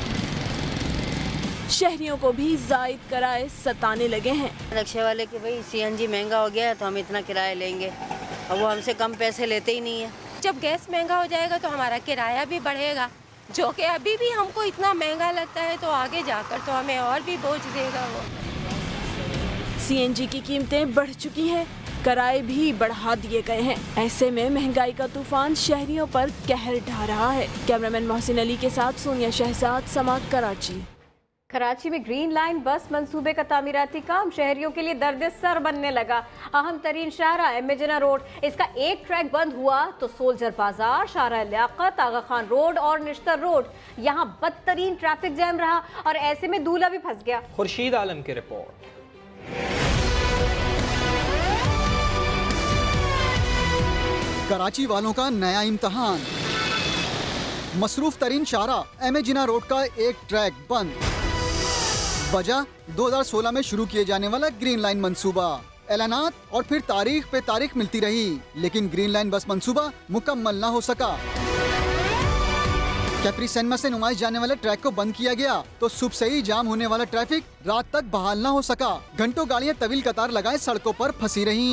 शहरियों को भी जायद किराए सताने लगे हैं। रिक्शे वाले के भाई सी एन जी महंगा हो गया है तो हम इतना किराया लेंगे और वो हमसे कम पैसे लेते ही नहीं है। जब गैस महंगा हो जाएगा तो हमारा किराया भी बढ़ेगा, जो कि अभी भी हमको इतना महंगा लगता है तो आगे जाकर तो हमें और भी बोझ देगा वो। सी एन जी की कीमतें बढ़ चुकी हैं, किराए भी बढ़ा दिए गए हैं। ऐसे में महंगाई का तूफान शहरियों पर कहर ढा रहा है। कैमरामैन मोहसिन अली के साथ सोनिया शहजाद, समात, कराची। कराची में ग्रीन लाइन बस मंसूबे का तामीराती काम शहरियों के लिए दर्द सर बनने लगा। अहम तरीन शाहराह एम ए जिना रोड, इसका एक ट्रैक बंद हुआ तो सोल्जर बाजार, शाहराह लियाकत, आगा खान रोड और निश्तर रोड, यहाँ बदतरीन ट्रैफिक जैम रहा और ऐसे में दूल्हा भी फंस गया। खुर्शीद आलम की रिपोर्ट। कराची वालों का नया इम्तहान। मसरूफ तरीन शाहराह एम ए जिना रोड का एक ट्रैक बंद। वजह दो हज़ार सोलह में शुरू किए जाने वाला ग्रीन लाइन मंसूबा। ऐलानात और फिर तारीख पे तारीख मिलती रही लेकिन ग्रीन लाइन बस मंसूबा मुकम्मल ना हो सका। कैप्री सिनेमा से नुमाइश जाने वाले ट्रैक को बंद किया गया तो सुबह से ही जाम होने वाला ट्रैफिक रात तक बहाल न हो सका। घंटों गाड़ियां तवील कतार लगाए सड़कों पर फंसी रहीं।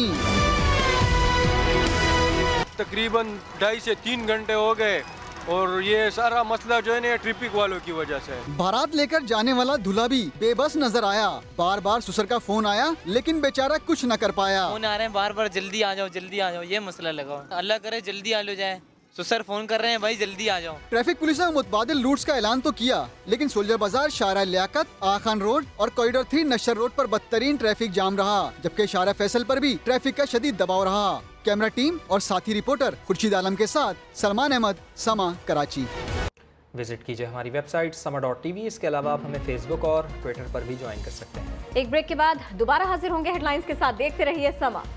तकरीबन ढाई से तीन घंटे हो गए और ये सारा मसला जो है ना ट्रैफिक वालों की वजह से। बारात लेकर जाने वाला दूल्हा भी बेबस नजर आया। बार बार ससुर का फोन आया लेकिन बेचारा कुछ न कर पाया। फोन आ रहे हैं बार बार, जल्दी आ जाओ जल्दी आ जाओ, ये मसला लगा। अल्लाह करे जल्दी आ लो जाए। ससुर फोन कर रहे हैं भाई जल्दी आ जाओ। ट्रैफिक पुलिस ने मुतबादिल रूट्स का ऐलान तो किया लेकिन सोल्जर बाजार, शारा लियाकत, आखान रोड और कॉरिडोर थ्री नशर रोड पर बदतरीन ट्रैफिक जाम रहा, जबकि शारा फैसल पर भी ट्रैफिक का शदीद दबाव रहा। कैमरा टीम और साथी रिपोर्टर खुर्शीद आलम के साथ सलमान अहमद, समा, कराची। विजिट कीजिए हमारी वेबसाइट समा डॉट टी वी। इसके अलावा आप हमें फेसबुक और ट्विटर पर भी ज्वाइन कर सकते हैं। एक ब्रेक के बाद दोबारा हाजिर होंगे हेडलाइंस के साथ। देखते रहिए समा।